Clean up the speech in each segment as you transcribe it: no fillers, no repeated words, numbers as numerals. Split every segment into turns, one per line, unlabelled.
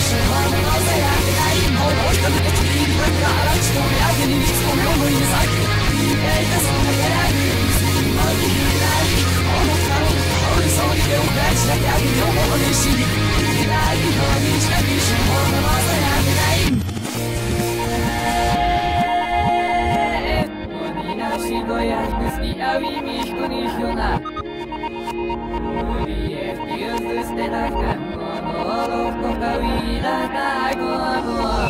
手法の技やけないもう一人で切り抜けたらちとめ上げにつとめ思いに咲き見ていたそのけらに隙間に開き思ったの通りそうに手を返しだけ上げようもねし未来に表にした手法の技やけないGoiás, a mim, con Ishuna. Uri, Dios de este lacan, no, con cabida, no.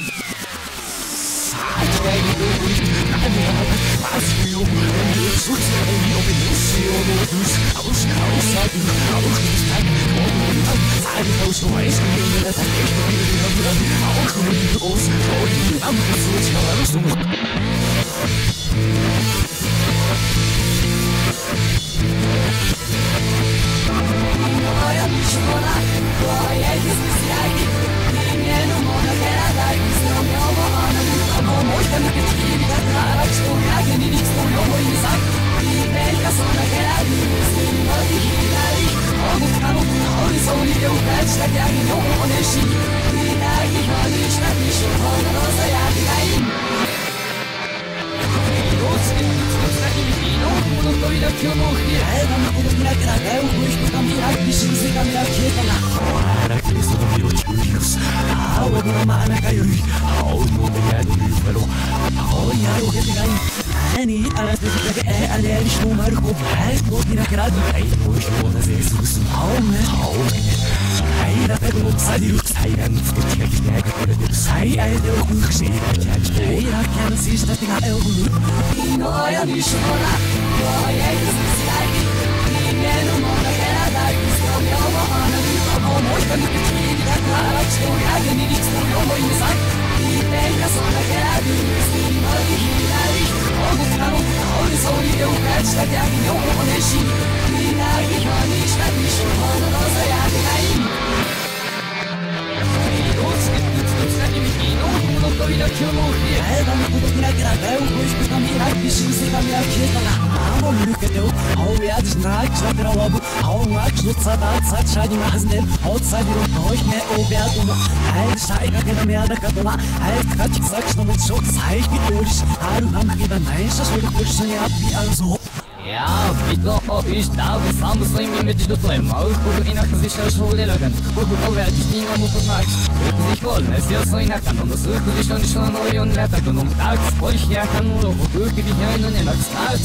Ja, bitte, ich darf es haben, so im Image do Flame. Auch por in a position show de lagan. Por over de tinha muito mais. Ich wollte, es ist so in a kann, das sucht dich schon schon neu und netter genommen. Tag, ich ja kann nur auf wirklich die hin und in der Stadt.